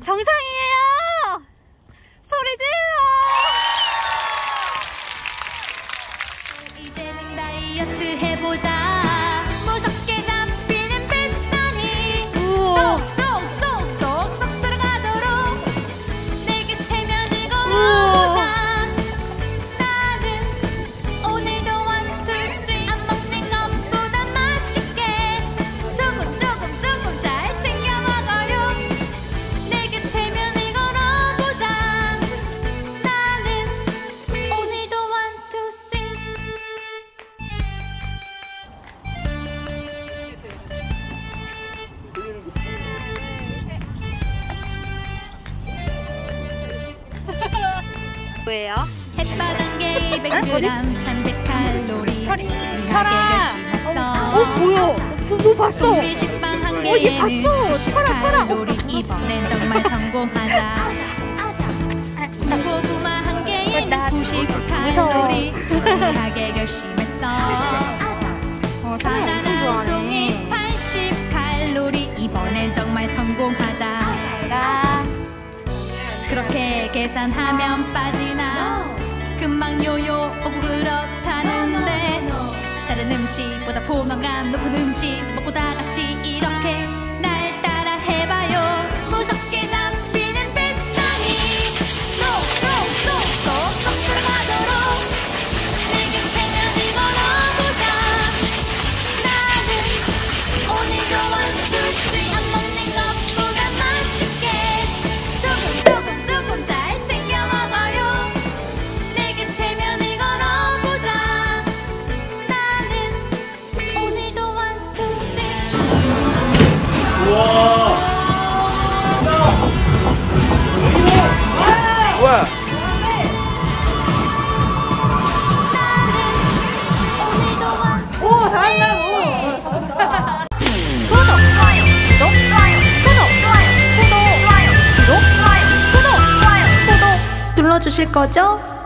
정상이에요! 소리 질러! 이제는 다이어트 해보자. 무섭게 잡히는 뱃살이 쏙쏙쏙쏙쏙 들어가도록 내게 체면을 걸어보자. 나는 오늘도 원투쓰리 안 먹는 것보다 맛있게 조금 잘 챙겨 먹어요. 내게 체면을 걸어보자. 나는 오늘도 원투쓰리. 뭐예요? 햇바닥 게 200g 300칼로리 찌질하게 결심했어. 뭐야? 뭐 봤어? 콤비 식빵 한 얘 개에는 봤어. 70칼로리. 이번엔 정말 성공하자. 군고구마 한 개에는 99칼로리 찌질하게 결심했어. 바나나 한 송이 80칼로리. 이번엔 정말 성공하자. 그렇게 계산하면 빠지나 금방 요요 오고 그렇다는데 다른 음식보다 포만감 높은 음식 먹고 다 같이 이렇게 날 따라 해봐요. 무섭게 잡히는 뱃살이 쏙쏙쏙쏙쏙 들어가도록 내게 체면을 걸어보자. 나는 오늘도 원투쓰리 안 먹는 것보다 맛있게 조금 잘 챙겨 먹어요. 내게 체면을 걸어보자. 나는 오늘도 원투쓰리. 와. 오, 잘한다. 구독, 좋아요, 구독, 좋아요, 구독, 좋아요, 구독, 좋아요, 구독, 좋아요, 구독, 좋아요, 구독 눌러주실 거죠?